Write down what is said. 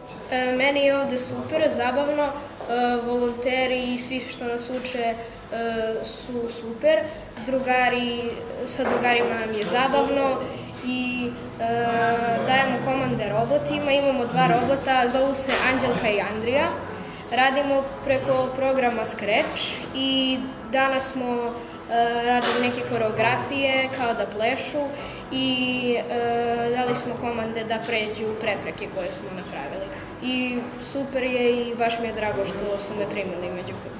Meni je ovde super, zabavno, volonteri i svi što nas uče su super, sa drugarima nam je zabavno i dajemo komande robotima, imamo 2 robota, zovu se Anđelka i Andrija. Radimo preko programa Scratch i danas smo radili neke koreografije kao da plešu i dali smo komande da pređu prepreke koje smo napravili. I super je i baš mi je drago što su me primili među